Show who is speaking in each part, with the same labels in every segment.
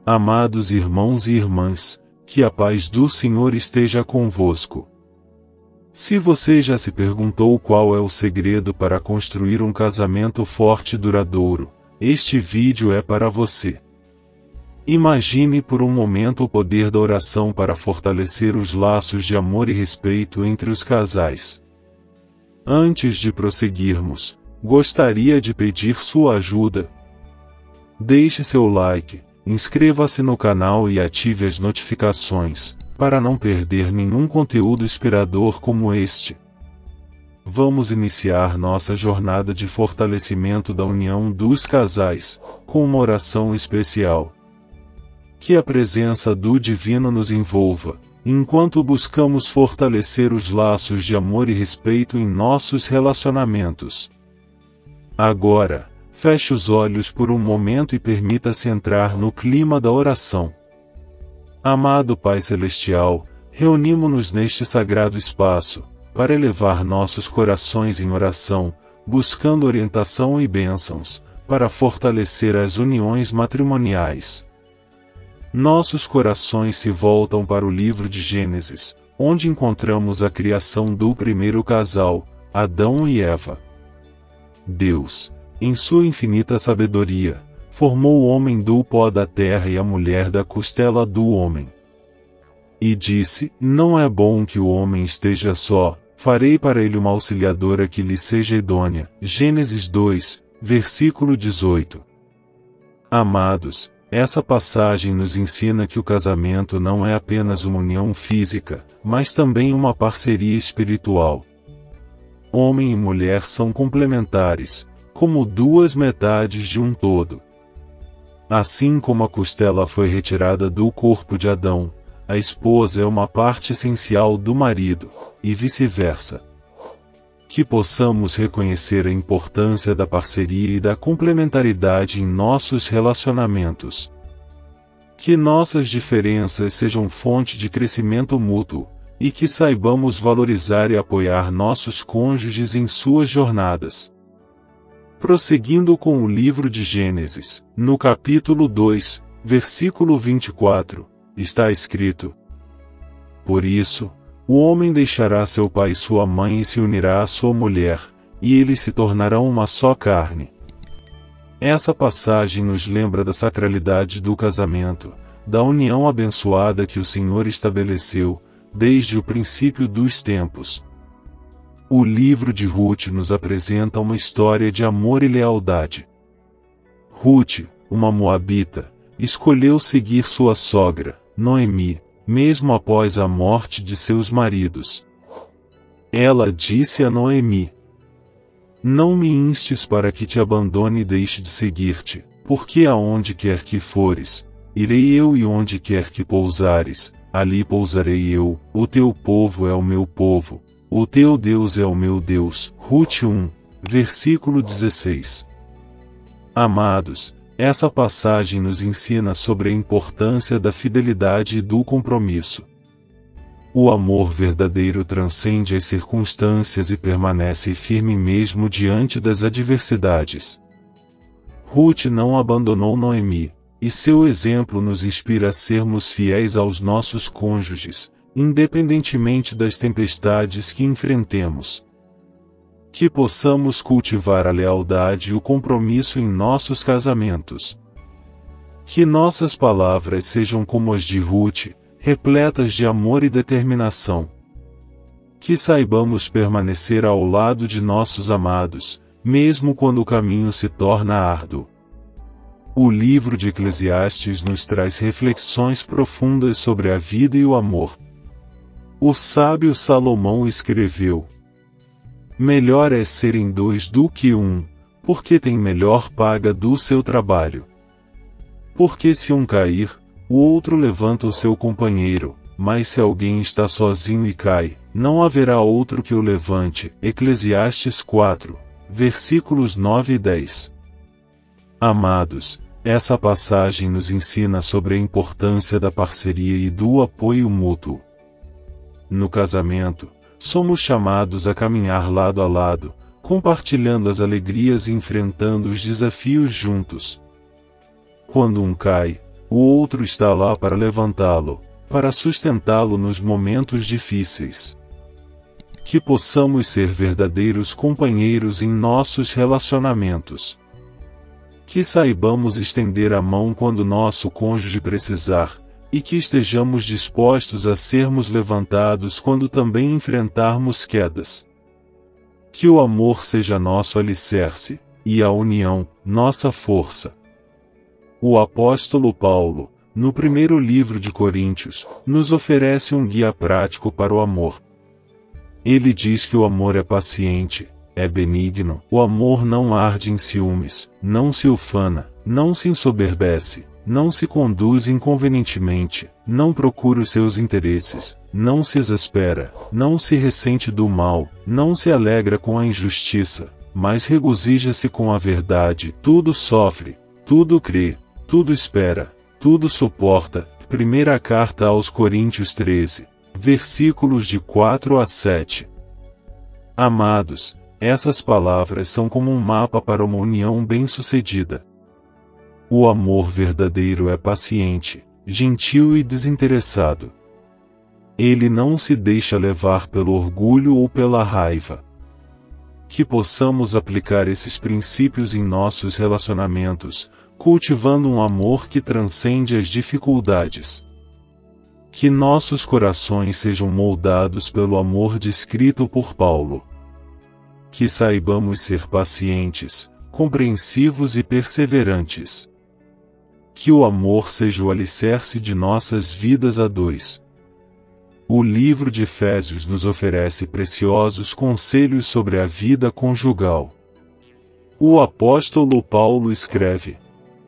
Speaker 1: Amados irmãos e irmãs, que a paz do Senhor esteja convosco. Se você já se perguntou qual é o segredo para construir um casamento forte e duradouro, este vídeo é para você. Imagine por um momento o poder da oração para fortalecer os laços de amor e respeito entre os casais. Antes de prosseguirmos, gostaria de pedir sua ajuda. Deixe seu like, inscreva-se no canal e ative as notificações, para não perder nenhum conteúdo inspirador como este. Vamos iniciar nossa jornada de fortalecimento da união dos casais, com uma oração especial. Que a presença do Divino nos envolva, enquanto buscamos fortalecer os laços de amor e respeito em nossos relacionamentos. Agora, feche os olhos por um momento e permita-se entrar no clima da oração. Amado Pai Celestial, reunimo-nos neste sagrado espaço, para elevar nossos corações em oração, buscando orientação e bênçãos, para fortalecer as uniões matrimoniais. Nossos corações se voltam para o livro de Gênesis, onde encontramos a criação do primeiro casal, Adão e Eva. Deus, em sua infinita sabedoria, formou o homem do pó da terra e a mulher da costela do homem. E disse: não é bom que o homem esteja só, farei para ele uma auxiliadora que lhe seja idônea. Gênesis 2, versículo 18. Amados, essa passagem nos ensina que o casamento não é apenas uma união física, mas também uma parceria espiritual. Homem e mulher são complementares, como duas metades de um todo. Assim como a costela foi retirada do corpo de Adão, a esposa é uma parte essencial do marido, e vice-versa. Que possamos reconhecer a importância da parceria e da complementaridade em nossos relacionamentos. Que nossas diferenças sejam fonte de crescimento mútuo, e que saibamos valorizar e apoiar nossos cônjuges em suas jornadas. Prosseguindo com o livro de Gênesis, no capítulo 2, versículo 24, está escrito: por isso, o homem deixará seu pai e sua mãe e se unirá à sua mulher, e eles se tornarão uma só carne. Essa passagem nos lembra da sacralidade do casamento, da união abençoada que o Senhor estabeleceu, desde o princípio dos tempos. O livro de Ruth nos apresenta uma história de amor e lealdade. Ruth, uma moabita, escolheu seguir sua sogra, Noemi, mesmo após a morte de seus maridos. Ela disse a Noemi: não me instes para que te abandone e deixe de seguir-te, porque aonde quer que fores, irei eu, e onde quer que pousares, ali pousarei eu. O teu povo é o meu povo, o teu Deus é o meu Deus. Ruth 1, versículo 16. Amados, essa passagem nos ensina sobre a importância da fidelidade e do compromisso. O amor verdadeiro transcende as circunstâncias e permanece firme mesmo diante das adversidades. Ruth não abandonou Noemi, e seu exemplo nos inspira a sermos fiéis aos nossos cônjuges, independentemente das tempestades que enfrentemos. Que possamos cultivar a lealdade e o compromisso em nossos casamentos. Que nossas palavras sejam como as de Ruth, repletas de amor e determinação. Que saibamos permanecer ao lado de nossos amados, mesmo quando o caminho se torna árduo. O livro de Eclesiastes nos traz reflexões profundas sobre a vida e o amor. O sábio Salomão escreveu: melhor é serem dois do que um, porque tem melhor paga do seu trabalho. Porque se um cair, o outro levanta o seu companheiro, mas se alguém está sozinho e cai, não haverá outro que o levante. Eclesiastes 4, versículos 9 e 10. Amados, essa passagem nos ensina sobre a importância da parceria e do apoio mútuo. No casamento, somos chamados a caminhar lado a lado, compartilhando as alegrias e enfrentando os desafios juntos. Quando um cai, o outro está lá para levantá-lo, para sustentá-lo nos momentos difíceis. Que possamos ser verdadeiros companheiros em nossos relacionamentos. Que saibamos estender a mão quando nosso cônjuge precisar, e que estejamos dispostos a sermos levantados quando também enfrentarmos quedas. Que o amor seja nosso alicerce, e a união, nossa força. O apóstolo Paulo, no primeiro livro de Coríntios, nos oferece um guia prático para o amor. Ele diz que o amor é paciente, é benigno, o amor não arde em ciúmes, não se ufana, não se ensoberbece, não se conduz inconvenientemente, não procura os seus interesses, não se exaspera, não se ressente do mal, não se alegra com a injustiça, mas regozija-se com a verdade, tudo sofre, tudo crê, tudo espera, tudo suporta. Primeira carta aos Coríntios 13, versículos de 4 a 7. Amados, essas palavras são como um mapa para uma união bem-sucedida. O amor verdadeiro é paciente, gentil e desinteressado. Ele não se deixa levar pelo orgulho ou pela raiva. Que possamos aplicar esses princípios em nossos relacionamentos, cultivando um amor que transcende as dificuldades. Que nossos corações sejam moldados pelo amor descrito por Paulo. Que saibamos ser pacientes, compreensivos e perseverantes. Que o amor seja o alicerce de nossas vidas a dois. O livro de Efésios nos oferece preciosos conselhos sobre a vida conjugal. O apóstolo Paulo escreve: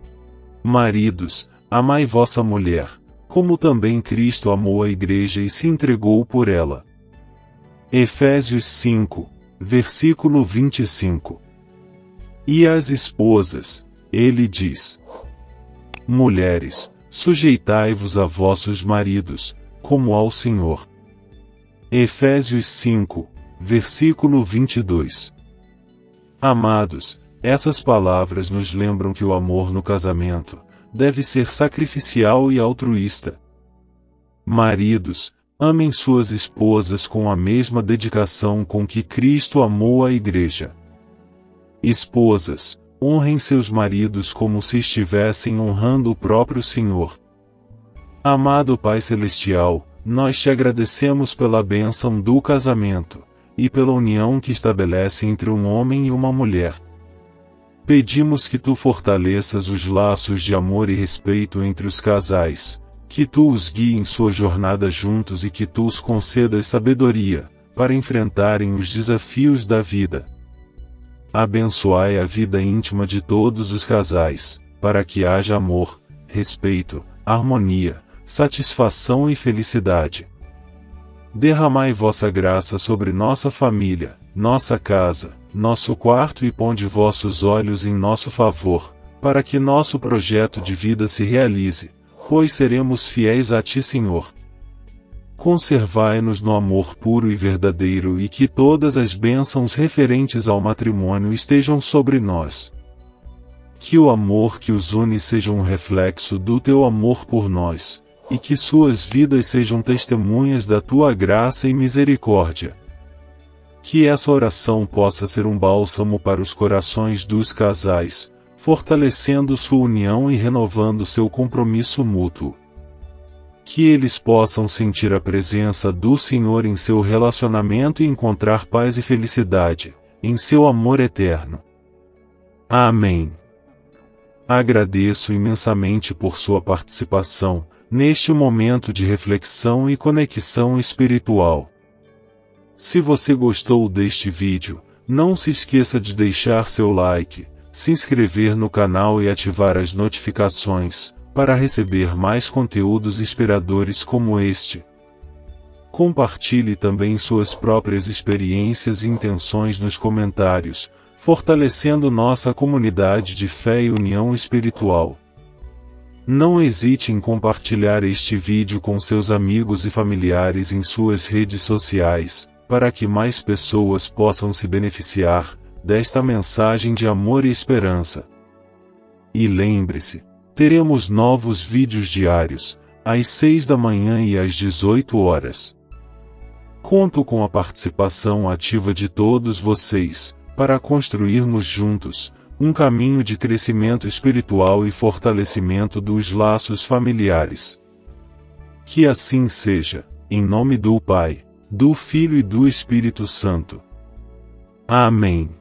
Speaker 1: Maridos, amai vossa mulher, como também Cristo amou a igreja e se entregou por ela. Efésios 5, versículo 25. E às esposas, ele diz: Mulheres, sujeitai-vos a vossos maridos, como ao Senhor. Efésios 5, versículo 22. Amados, essas palavras nos lembram que o amor no casamento deve ser sacrificial e altruísta. Maridos, amem suas esposas com a mesma dedicação com que Cristo amou a igreja. Esposas, honrem seus maridos como se estivessem honrando o próprio Senhor. Amado Pai Celestial, nós te agradecemos pela bênção do casamento, e pela união que estabelece entre um homem e uma mulher. Pedimos que tu fortaleças os laços de amor e respeito entre os casais, que tu os guie em sua jornada juntos e que tu os concedas sabedoria, para enfrentarem os desafios da vida. Abençoai a vida íntima de todos os casais, para que haja amor, respeito, harmonia, satisfação e felicidade. Derramai vossa graça sobre nossa família, nossa casa, nosso quarto e ponde vossos olhos em nosso favor, para que nosso projeto de vida se realize, pois seremos fiéis a ti, Senhor. Conservai-nos no amor puro e verdadeiro e que todas as bênçãos referentes ao matrimônio estejam sobre nós. Que o amor que os une seja um reflexo do teu amor por nós, e que suas vidas sejam testemunhas da tua graça e misericórdia. Que essa oração possa ser um bálsamo para os corações dos casais, fortalecendo sua união e renovando seu compromisso mútuo. Que eles possam sentir a presença do Senhor em seu relacionamento e encontrar paz e felicidade, em seu amor eterno. Amém. Agradeço imensamente por sua participação, neste momento de reflexão e conexão espiritual. Se você gostou deste vídeo, não se esqueça de deixar seu like, se inscrever no canal e ativar as notificações, para receber mais conteúdos inspiradores como este. Compartilhe também suas próprias experiências e intenções nos comentários, fortalecendo nossa comunidade de fé e união espiritual. Não hesite em compartilhar este vídeo com seus amigos e familiares em suas redes sociais, para que mais pessoas possam se beneficiar desta mensagem de amor e esperança. E lembre-se, Teremos novos vídeos diários, às 6 da manhã e às 18 horas. Conto com a participação ativa de todos vocês, para construirmos juntos um caminho de crescimento espiritual e fortalecimento dos laços familiares. Que assim seja, em nome do Pai, do Filho e do Espírito Santo. Amém.